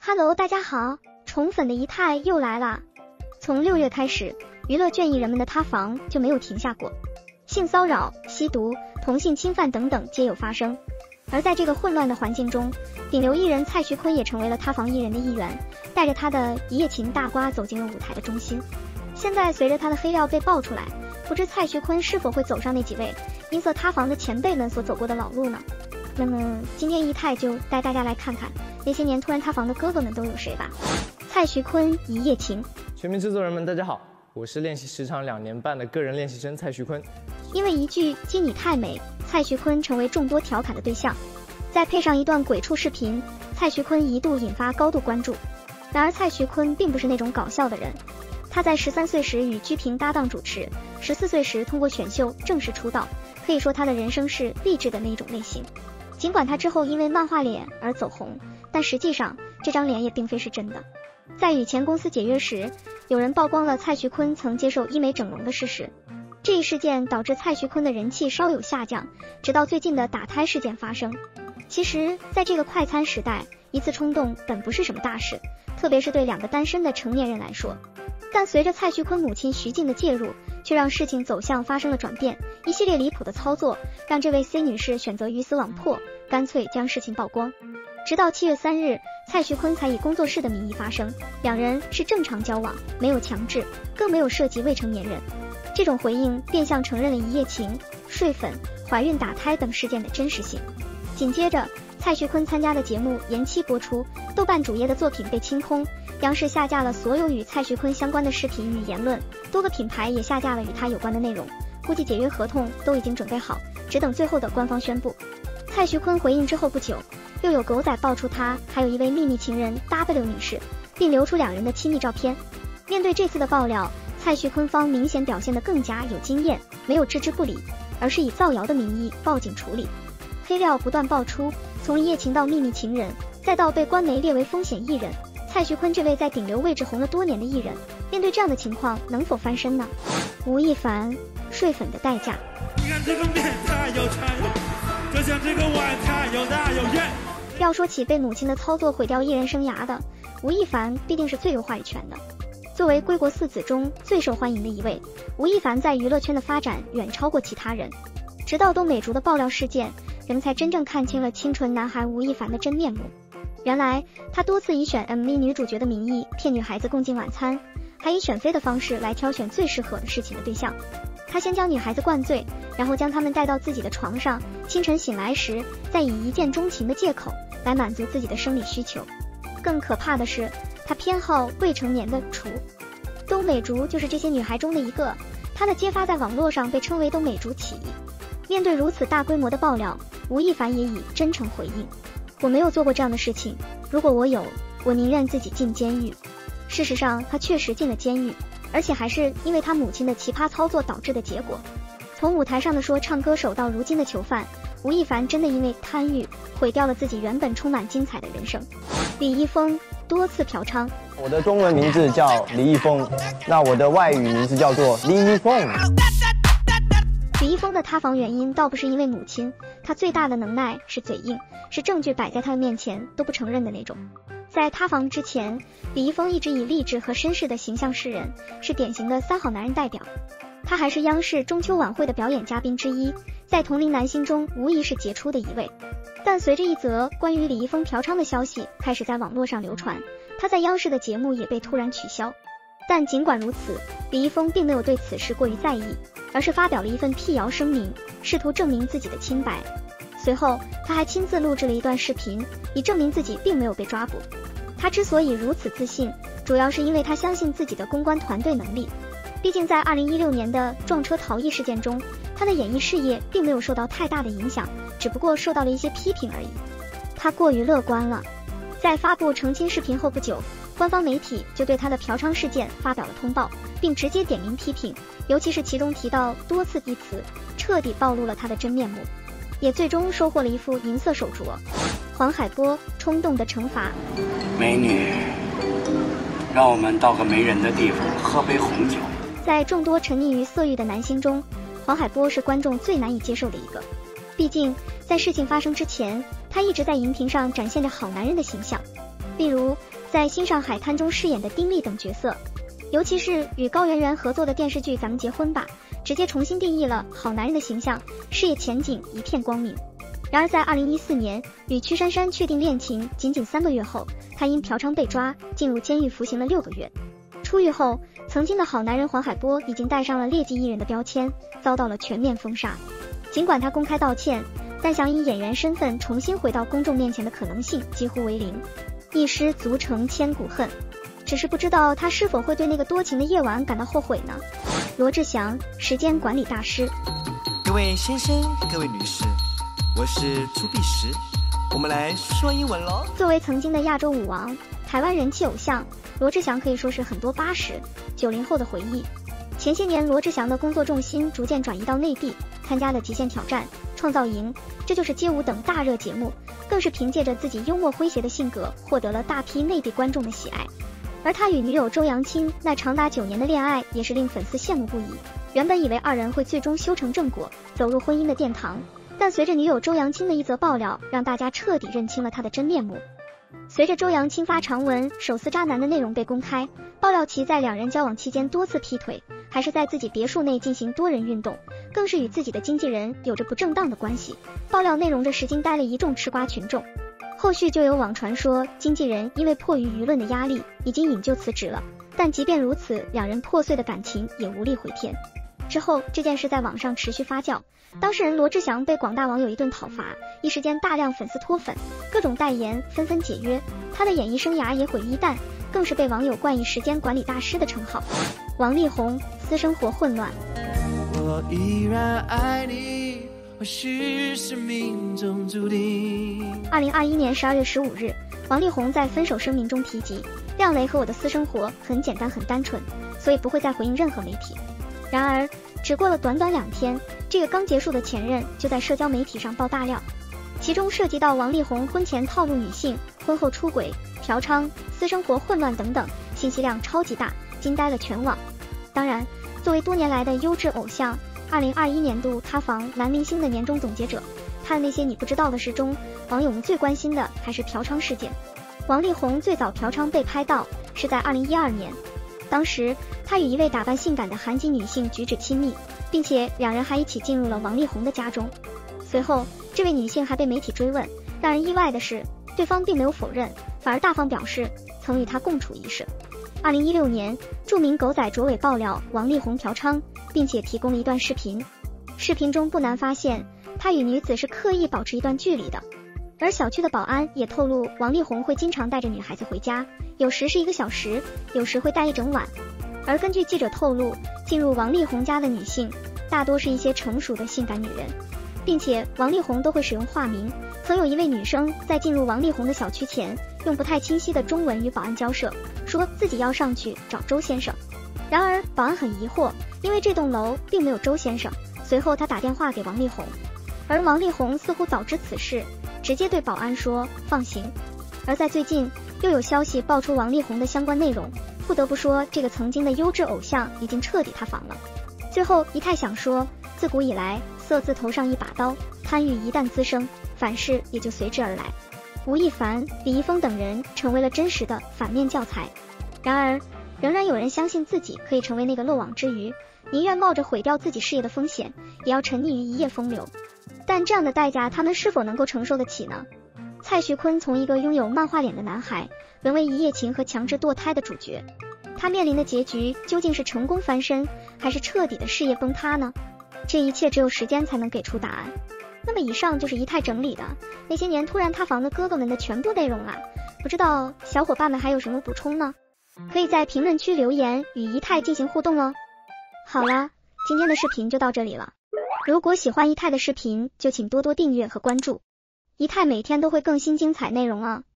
Hello， 大家好，宠粉的仪态又来了。从6月开始，娱乐圈艺人们的塌房就没有停下过，性骚扰、吸毒、同性侵犯等等皆有发生。而在这个混乱的环境中，顶流艺人蔡徐坤也成为了塌房艺人的一员，带着他的一夜情大瓜走进了舞台的中心。现在随着他的黑料被爆出来，不知蔡徐坤是否会走上那几位因色塌房的前辈们所走过的老路呢？那么今天仪态就带大家来看看那些年突然塌房的哥哥们都有谁吧。蔡徐坤一夜情。 全民制作人们大家好，我是练习时长2年半的个人练习生蔡徐坤。 因为一句鸡你太美，蔡徐坤成为众多调侃的对象，再配上一段鬼畜视频，蔡徐坤一度引发高度关注。然而蔡徐坤并不是那种搞笑的人，他在13岁时与居平搭档主持，14岁时通过选秀正式出道，可以说他的人生是励志的那种类型。尽管他之后因为漫画脸而走红，但实际上这张脸也并非是真的。在与前公司解约时，有人曝光了蔡徐坤曾接受医美整容的事实，这一事件导致蔡徐坤的人气稍有下降，直到最近的打胎事件发生。其实在这个快餐时代，一次冲动本不是什么大事，特别是对2个单身的成年人来说。但随着蔡徐坤母亲徐静的介入，却让事情走向发生了转变。一系列离谱的操作让这位 C 女士选择鱼死网破，干脆将事情曝光。直到7月3日，蔡徐坤才以工作室的名义发声，两人是正常交往，没有强制，更没有涉及未成年人。这种回应变相承认了一夜情、睡粉、怀孕打胎等事件的真实性。紧接着，蔡徐坤参加的节目延期播出，豆瓣主页的作品被清空，央视下架了所有与蔡徐坤相关的视频与言论，多个品牌也下架了与他有关的内容，估计解约合同都已经准备好，只等最后的官方宣布。蔡徐坤回应之后不久，又有狗仔爆出他还有一位秘密情人 W 女士，并流出2人的亲密照片。面对这次的爆料，蔡徐坤方明显表现得更加有经验，没有置之不理，而是以造谣的名义报警处理。黑料不断爆出，从一夜情到秘密情人，再到被官媒列为风险艺人，蔡徐坤这位在顶流位置红了多年的艺人，面对这样的情况能否翻身呢？吴亦凡睡粉的代价。 你看这个面太有才，就像这个碗太有大有圆。 要说起被母亲的操作毁掉艺人生涯的，吴亦凡必定是最有话语权的。作为归国4子中最受欢迎的一位，吴亦凡在娱乐圈的发展远超过其他人。直到东美竹的爆料事件，人们才真正看清了清纯男孩吴亦凡的真面目。原来他多次以选 MV 女主角的名义骗女孩子共进晚餐，还以选妃的方式来挑选最适合侍寝的对象。他先将女孩子灌醉，然后将她们带到自己的床上，清晨醒来时再以一见钟情的借口来满足自己的生理需求。更可怕的是，他偏好未成年的雏。东美竹就是这些女孩中的一个，她的揭发在网络上被称为东美竹起义。面对如此大规模的爆料，吴亦凡也以真诚回应：我没有做过这样的事情，如果我有，我宁愿自己进监狱。事实上他确实进了监狱，而且还是因为他母亲的奇葩操作导致的结果。从舞台上的说唱歌手到如今的囚犯，吴亦凡真的因为贪欲毁掉了自己原本充满精彩的人生。李易峰多次嫖娼。 我的中文名字叫李易峰，那我的外语名字叫做李易峰。 李易峰的塌房原因倒不是因为母亲，他最大的能耐是嘴硬，是证据摆在他的面前都不承认的那种。在塌房之前，李易峰一直以励志和绅士的形象示人，是典型的3好男人代表。他还是央视中秋晚会的表演嘉宾之一，在同龄男星中无疑是杰出的一位。但随着一则关于李易峰嫖娼的消息开始在网络上流传，他在央视的节目也被突然取消。但尽管如此，李易峰并没有对此事过于在意，而是发表了一份辟谣声明，试图证明自己的清白。随后他还亲自录制了一段视频，以证明自己并没有被抓捕。他之所以如此自信，主要是因为他相信自己的公关团队能力。毕竟在2016年的撞车逃逸事件中，他的演艺事业并没有受到太大的影响，只不过受到了一些批评而已。他过于乐观了。在发布澄清视频后不久，官方媒体就对他的嫖娼事件发表了通报，并直接点名批评，尤其是其中提到多次地词，彻底暴露了他的真面目，也最终收获了一副银色手镯。黄海波冲动的惩罚。 美女，让我们到个没人的地方喝杯红酒。 在众多沉溺于色欲的男星中，黄海波是观众最难以接受的一个。毕竟在事情发生之前，他一直在荧屏上展现着好男人的形象。例如在《新上海滩》中饰演的丁力等角色，尤其是与高圆圆合作的电视剧《咱们结婚吧》，直接重新定义了好男人的形象，事业前景一片光明。然而在2014年与曲珊珊确定恋情仅3个月后，他因嫖娼被抓，进入监狱服刑了6个月。出狱后，曾经的好男人黄海波已经戴上了劣迹艺人的标签，遭到了全面封杀。尽管他公开道歉，但想以演员身份重新回到公众面前的可能性几乎为零。一失足成千古恨，只是不知道他是否会对那个多情的夜晚感到后悔呢？罗志祥，时间管理大师。 各位先生，各位女士，我是朱碧石，我们来说英文咯。 作为曾经的亚洲舞王，台湾人气偶像，罗志祥可以说是很多80、90后的回忆。前些年，罗志祥的工作重心逐渐转移到内地，参加了极限挑战、创造营、这就是街舞等大热节目，更是凭借着自己幽默诙谐的性格，获得了大批内地观众的喜爱。而他与女友周扬青那长达9年的恋爱，也是令粉丝羡慕不已。原本以为2人会最终修成正果，走入婚姻的殿堂，但随着女友周扬青的一则爆料，让大家彻底认清了他的真面目。随着周扬青发长文手撕渣男的内容被公开，爆料其在2人交往期间多次劈腿，还是在自己别墅内进行多人运动，更是与自己的经纪人有着不正当的关系。爆料内容着实惊呆了一众吃瓜群众。后续就有网传说，经纪人因为迫于舆论的压力，已经引咎辞职了。但即便如此，2人破碎的感情也无力回天。之后，这件事在网上持续发酵，当事人罗志祥被广大网友一顿讨伐，一时间大量粉丝脱粉，各种代言纷纷解约，他的演艺生涯也毁于一旦，更是被网友冠以时间管理大师的称号。王力宏，私生活混乱。 我依然爱你，或许是命中注定。 2021年12月15日，王力宏在分手声明中提及，亮雷和我的私生活很简单很单纯，所以不会再回应任何媒体。然而，只过了短短2天，这个刚结束的前任就在社交媒体上爆大料，其中涉及到王力宏婚前套路女性、婚后出轨、嫖娼、私生活混乱等等，信息量超级大，惊呆了全网。当然，作为多年来的优质偶像，2021年度塌房男明星的年终总结者，他的那些你不知道的事中，网友们最关心的还是嫖娼事件。王力宏最早嫖娼被拍到是在2012年。当时他与一位打扮性感的韩籍女性举止亲密，并且2人还一起进入了王力宏的家中。随后这位女性还被媒体追问，让人意外的是，对方并没有否认，反而大方表示曾与他共处一室。2016年，著名狗仔卓伟爆料王力宏嫖娼，并且提供了一段视频，视频中不难发现他与女子是刻意保持一段距离的。而小区的保安也透露，王力宏会经常带着女孩子回家，有时是1个小时，有时会带一整晚。而根据记者透露，进入王力宏家的女性大多是一些成熟的性感女人，并且王力宏都会使用化名。曾有一位女生在进入王力宏的小区前，用不太清晰的中文与保安交涉，说自己要上去找周先生。然而保安很疑惑，因为这栋楼并没有周先生。随后他打电话给王力宏，而王力宏似乎早知此事，直接对保安说放行。而在最近又有消息爆出王力宏的相关内容，不得不说这个曾经的优质偶像已经彻底塌房了。最后仪态想说，自古以来色字头上一把刀，贪欲一旦滋生，反噬也就随之而来。吴亦凡、李易峰等人成为了真实的反面教材。然而仍然有人相信自己可以成为那个漏网之鱼，宁愿冒着毁掉自己事业的风险，也要沉溺于一夜风流。但这样的代价他们是否能够承受得起呢？蔡徐坤从一个拥有漫画脸的男孩沦为一夜情和强制堕胎的主角，他面临的结局究竟是成功翻身，还是彻底的事业崩塌呢？这一切只有时间才能给出答案。那么以上就是仪态整理的那些年突然塌房的哥哥们的全部内容啦，不知道小伙伴们还有什么补充呢？可以在评论区留言与仪态进行互动哦。好了，今天的视频就到这里了。如果喜欢仪态的视频，就请多多订阅和关注，仪态每天都会更新精彩内容啊。